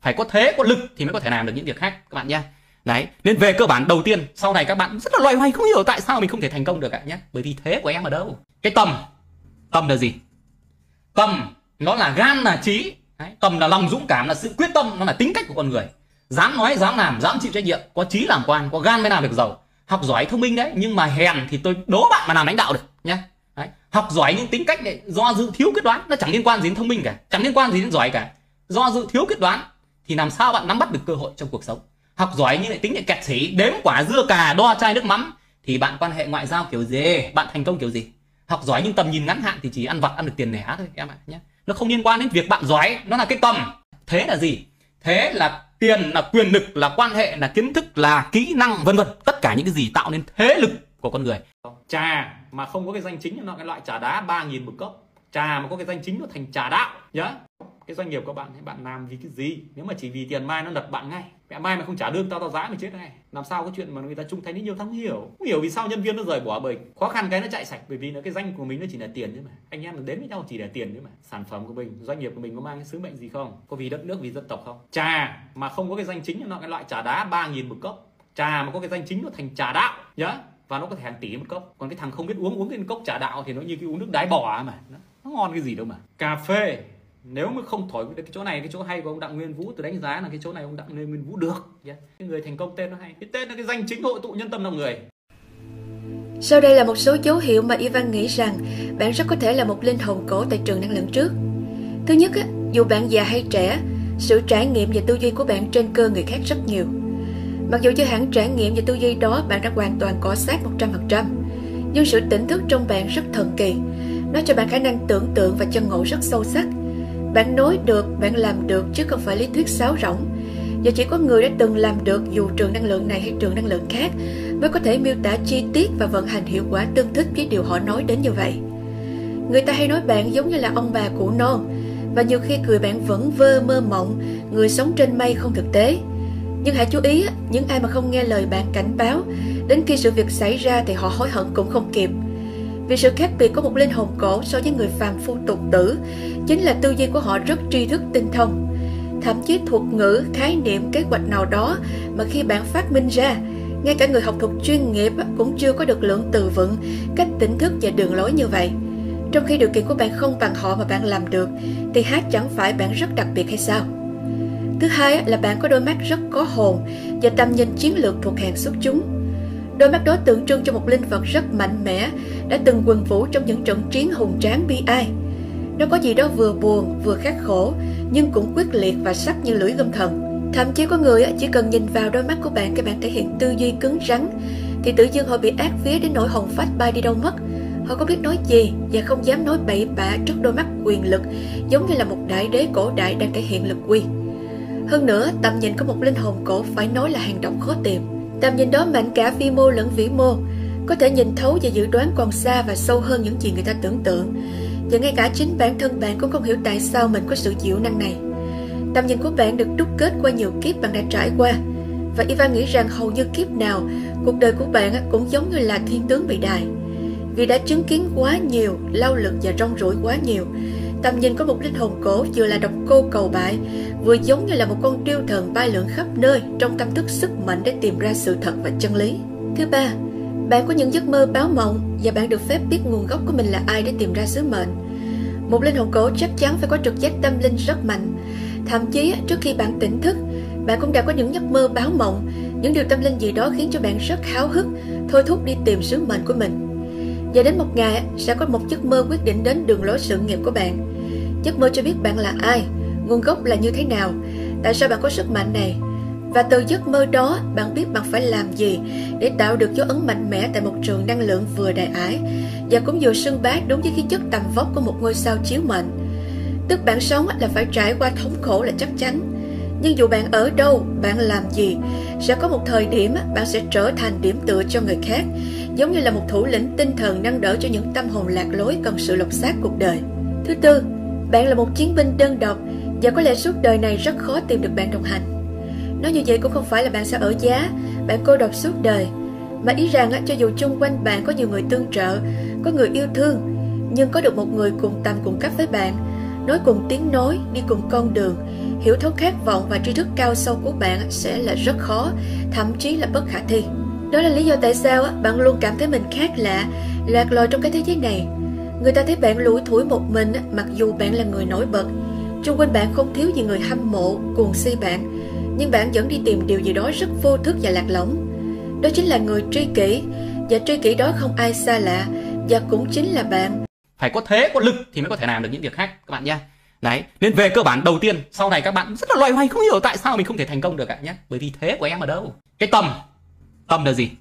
phải có thế, có lực thì mới có thể làm được những việc khác các bạn nhé. Đấy, nên về cơ bản đầu tiên, sau này các bạn rất là loay hoay không hiểu tại sao mình không thể thành công được ạ nhé. Bởi vì thế của em ở đâu? Cái tầm là gì? Tầm nó là gan, là trí. Đấy, tầm là lòng dũng cảm, là sự quyết tâm, nó là tính cách của con người. Dám nói, dám làm, dám chịu trách nhiệm, có trí làm quan, có gan mới làm được giàu. Học giỏi thông minh đấy, nhưng mà hèn thì tôi đố bạn mà làm lãnh đạo được nhé. Đấy, học giỏi nhưng tính cách này do dự thiếu quyết đoán, nó chẳng liên quan gì đến thông minh cả, chẳng liên quan gì đến giỏi cả. Do dự thiếu quyết đoán thì làm sao bạn nắm bắt được cơ hội trong cuộc sống. Học giỏi nhưng lại tính lại kẹt xỉ, đếm quả dưa cà, đo chai nước mắm thì bạn quan hệ ngoại giao kiểu gì, bạn thành công kiểu gì. Học giỏi nhưng tầm nhìn ngắn hạn thì chỉ ăn vặt, ăn được tiền lẻ thôi em ạ nhé. Nó không liên quan đến việc bạn giỏi, nó là cái tầm. Thế là gì? Thế là tiền, là quyền lực, là quan hệ, là kiến thức, là kỹ năng, vân vân. Tất cả những cái gì tạo nên thế lực của con người. Trà mà không có cái danh chính, nó cái loại trà đá 3.000 một cốc. Trà mà có cái danh chính nó thành trà đạo nhá. Cái doanh nghiệp của bạn, bạn làm vì cái gì? Nếu mà chỉ vì tiền mai nó đập bạn ngay. Mẹ mai mà không trả lương tao giá mày chết ngay. Làm sao có chuyện mà người ta trung thành đến nhiều tháng không hiểu vì sao nhân viên nó rời bỏ mình. Khó khăn cái nó chạy sạch bởi vì nó cái danh của mình nó chỉ là tiền thôi mà. Anh em mình đến với nhau chỉ là tiền thôi mà. Sản phẩm của mình, doanh nghiệp của mình có mang cái sứ mệnh gì không? Có vì đất nước, vì dân tộc không? Trà mà không có cái danh chính, nó cái loại trà đá 3.000 một cốc. Trà mà có cái danh chính nó thành trà đạo nhá. Và nó có thể hàng tỷ một cốc. Còn cái thằng không biết uống cái cốc trà đạo thì nó như cái uống nước đái bò mà. Nó ngon cái gì đâu mà. Cà phê nếu mà không thổi cái chỗ này, cái chỗ hay của ông Đặng Nguyên Vũ, tôi đánh giá là cái chỗ này ông Đặng Nguyên Vũ được. Cái người thành công tên nó hay, cái tên là cái danh chính hội tụ nhân tâm lòng người. Sau đây là một số dấu hiệu mà Ivan nghĩ rằng bạn rất có thể là một linh hồn cổ tại trường năng lượng trước. Thứ nhất, dù bạn già hay trẻ, sự trải nghiệm và tư duy của bạn trên cơ người khác rất nhiều. Mặc dù chưa hẳn trải nghiệm và tư duy đó bạn đã hoàn toàn cọ sát 100%, nhưng sự tỉnh thức trong bạn rất thần kỳ. Nó cho bạn khả năng tưởng tượng và chân ngộ rất sâu sắc. Bạn nói được, bạn làm được chứ không phải lý thuyết sáo rỗng. Và chỉ có người đã từng làm được dù trường năng lượng này hay trường năng lượng khác mới có thể miêu tả chi tiết và vận hành hiệu quả tương thích với điều họ nói đến như vậy. Người ta hay nói bạn giống như là ông bà cụ non, và nhiều khi cười bạn vẫn vơ mơ mộng, người sống trên mây không thực tế. Nhưng hãy chú ý, những ai mà không nghe lời bạn cảnh báo, đến khi sự việc xảy ra thì họ hối hận cũng không kịp. Vì sự khác biệt của một linh hồn cổ so với người phàm phu tục tử chính là tư duy của họ rất tri thức tinh thông. Thậm chí thuật ngữ, khái niệm, kế hoạch nào đó mà khi bạn phát minh ra, ngay cả người học thuật chuyên nghiệp cũng chưa có được lượng từ vựng, cách tỉnh thức và đường lối như vậy. Trong khi điều kiện của bạn không bằng họ mà bạn làm được, thì há chẳng phải bạn rất đặc biệt hay sao? Thứ hai là bạn có đôi mắt rất có hồn và tầm nhìn chiến lược thuộc hàng xuất chúng. Đôi mắt đó tượng trưng cho một linh vật rất mạnh mẽ, đã từng quần vũ trong những trận chiến hùng tráng bi ai. Nó có gì đó vừa buồn, vừa khắc khổ, nhưng cũng quyết liệt và sắc như lưỡi gươm thần. Thậm chí có người chỉ cần nhìn vào đôi mắt của bạn, các bạn thể hiện tư duy cứng rắn, thì tự dưng họ bị ác vía đến nỗi hồn phách bay đi đâu mất. Họ có biết nói gì và không dám nói bậy bạ trước đôi mắt quyền lực, giống như là một đại đế cổ đại đang thể hiện lực uy. Hơn nữa, tầm nhìn của một linh hồn cổ phải nói là hàng độc khó tìm. Tầm nhìn đó mạnh cả vi mô lẫn vĩ mô, có thể nhìn thấu và dự đoán còn xa và sâu hơn những gì người ta tưởng tượng. Và ngay cả chính bản thân bạn cũng không hiểu tại sao mình có sự diệu năng này. Tầm nhìn của bạn được đúc kết qua nhiều kiếp bạn đã trải qua. Và Ivan nghĩ rằng hầu như kiếp nào, cuộc đời của bạn cũng giống như là thiên tướng bị đài. Vì đã chứng kiến quá nhiều, lao lực và rong ruổi quá nhiều, tầm nhìn của một linh hồn cổ vừa là độc cô cầu bại, vừa giống như là một con điêu thần bay lượn khắp nơi trong tâm thức sức mạnh để tìm ra sự thật và chân lý. Thứ ba, bạn có những giấc mơ báo mộng và bạn được phép biết nguồn gốc của mình là ai để tìm ra sứ mệnh. Một linh hồn cổ chắc chắn phải có trực giác tâm linh rất mạnh. Thậm chí trước khi bạn tỉnh thức, bạn cũng đã có những giấc mơ báo mộng, những điều tâm linh gì đó khiến cho bạn rất háo hức, thôi thúc đi tìm sứ mệnh của mình. Và đến một ngày sẽ có một giấc mơ quyết định đến đường lối sự nghiệp của bạn. Giấc mơ cho biết bạn là ai, nguồn gốc là như thế nào, tại sao bạn có sức mạnh này. Và từ giấc mơ đó, bạn biết bạn phải làm gì để tạo được dấu ấn mạnh mẽ tại một trường năng lượng vừa đại ái và cũng vừa xưng bá đúng với khí chất tầm vóc của một ngôi sao chiếu mệnh. Tức bạn sống là phải trải qua thống khổ là chắc chắn. Nhưng dù bạn ở đâu, bạn làm gì, sẽ có một thời điểm bạn sẽ trở thành điểm tựa cho người khác, giống như là một thủ lĩnh tinh thần nâng đỡ cho những tâm hồn lạc lối cần sự lột xác cuộc đời. Thứ tư, bạn là một chiến binh đơn độc và có lẽ suốt đời này rất khó tìm được bạn đồng hành. Nói như vậy cũng không phải là bạn sẽ ở giá, bạn cô độc suốt đời, mà ý rằng cho dù chung quanh bạn có nhiều người tương trợ, có người yêu thương, nhưng có được một người cùng tầm cùng cấp với bạn, nói cùng tiếng nói, đi cùng con đường, hiểu thấu khát vọng và tri thức cao sâu của bạn sẽ là rất khó, thậm chí là bất khả thi. Đó là lý do tại sao bạn luôn cảm thấy mình khác lạ, lạc loài trong cái thế giới này. Người ta thấy bạn lủi thủi một mình mặc dù bạn là người nổi bật. Xung quanh bạn không thiếu gì người hâm mộ, cuồng si bạn, nhưng bạn vẫn đi tìm điều gì đó rất vô thức và lạc lõng. Đó chính là người tri kỷ, và tri kỷ đó không ai xa lạ, và cũng chính là bạn. Phải có thế, có lực thì mới có thể làm được những việc khác các bạn nhé. Đấy, nên về cơ bản đầu tiên, sau này các bạn rất là loay hoay không hiểu tại sao mình không thể thành công được ạ nhé. Bởi vì thế của em ở đâu? Cái tầm là gì?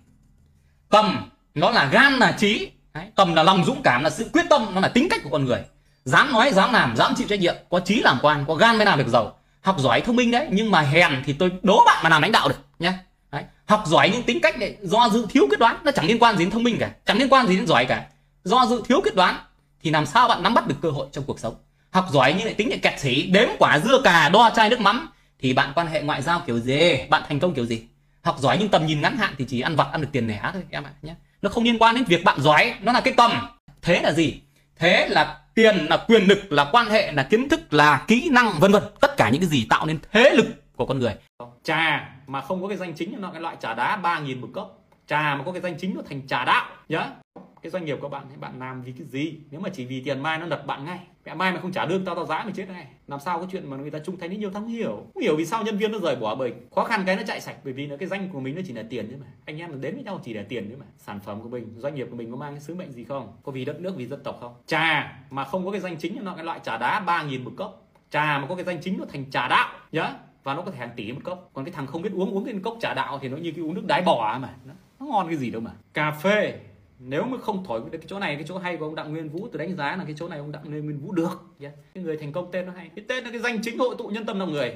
Tầm nó là gan là trí. Đấy, tầm là lòng dũng cảm, là sự quyết tâm, nó là tính cách của con người. Dám nói, dám làm, dám chịu trách nhiệm, có trí làm quan, có gan mới làm được giàu. Học giỏi thông minh đấy, nhưng mà hèn thì tôi đố bạn mà làm lãnh đạo được nhé. Đấy, học giỏi nhưng tính cách này do dự thiếu quyết đoán, nó chẳng liên quan gì đến thông minh cả, chẳng liên quan gì đến giỏi cả. Do dự thiếu quyết đoán thì làm sao bạn nắm bắt được cơ hội trong cuộc sống. Học giỏi nhưng lại tính lại kẹt xỉ, đếm quả dưa cà, đo chai nước mắm thì bạn quan hệ ngoại giao kiểu gì, bạn thành công kiểu gì. Học giỏi nhưng tầm nhìn ngắn hạn thì chỉ ăn vặt, ăn được tiền lẻ thôi em ạ nhé. Nó không liên quan đến việc bạn giỏi, nó là cái tầm. Thế là gì? Thế là tiền, là quyền lực, là quan hệ, là kiến thức, là kỹ năng, vân vân. Tất cả những cái gì tạo nên thế lực của con người. Trà mà không có cái danh chính nó cái loại trà đá 3.000 một cốc. Trà mà có cái danh chính nó thành trà đạo nhá. Cái doanh nghiệp của bạn thì bạn làm vì cái gì? Nếu mà chỉ vì tiền mai nó đập bạn ngay. Mẹ mai mà không trả lương tao giá mày chết ngay. Làm sao cái chuyện mà người ta trung thành đến nhiều thằng hiểu. Không hiểu vì sao nhân viên nó rời bỏ, bởi khó khăn cái nó chạy sạch, bởi vì nó cái danh của mình nó chỉ là tiền thôi mà. Anh em mình đến với nhau chỉ để tiền thôi mà. Sản phẩm của mình, doanh nghiệp của mình có mang cái sứ mệnh gì không? Có vì đất nước, vì dân tộc không? Trà mà không có cái danh chính nó cái loại trà đá 3.000 một cốc. Trà mà có cái danh chính nó thành trà đạo nhá. Và nó có thể hàng tỷ một cốc. Còn cái thằng không biết uống cái cốc trà đạo thì nó như cái uống nước đái bò mà. Nó ngon cái gì đâu mà. Cà phê nếu mà không thổi cái chỗ này, cái chỗ hay của ông Đặng Nguyên Vũ, tôi đánh giá là cái chỗ này ông Đặng Nguyên Vũ được. Cái người thành công tên nó hay, cái tên là cái danh chính hội tụ nhân tâm lòng người.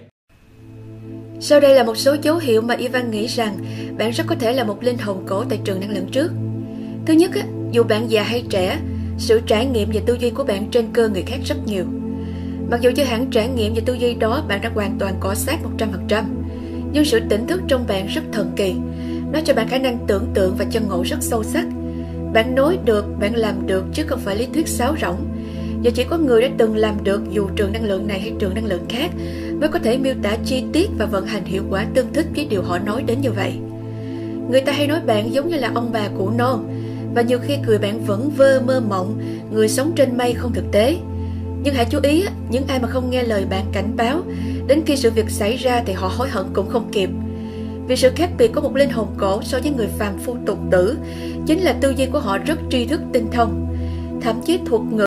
Sau đây là một số dấu hiệu mà Ivan nghĩ rằng bạn rất có thể là một linh hồn cổ tại trường năng lượng trước. Thứ nhất, dù bạn già hay trẻ, sự trải nghiệm và tư duy của bạn trên cơ người khác rất nhiều. Mặc dù chưa hẳn trải nghiệm và tư duy đó bạn đã hoàn toàn cọ sát 100%, nhưng sự tỉnh thức trong bạn rất thần kỳ. Nó cho bạn khả năng tưởng tượng và chân ngộ rất sâu sắc. Bạn nói được, bạn làm được, chứ không phải lý thuyết sáo rỗng. Và chỉ có người đã từng làm được, dù trường năng lượng này hay trường năng lượng khác, mới có thể miêu tả chi tiết và vận hành hiệu quả tương thích với điều họ nói đến như vậy. Người ta hay nói bạn giống như là ông bà cụ non, và nhiều khi cười bạn vẫn vơ mơ mộng, người sống trên mây không thực tế. Nhưng hãy chú ý, những ai mà không nghe lời bạn cảnh báo, đến khi sự việc xảy ra thì họ hối hận cũng không kịp. Vì sự khác biệt của một linh hồn cổ so với người phàm phu tục tử chính là tư duy của họ rất tri thức tinh thông, thậm chí thuật ngữ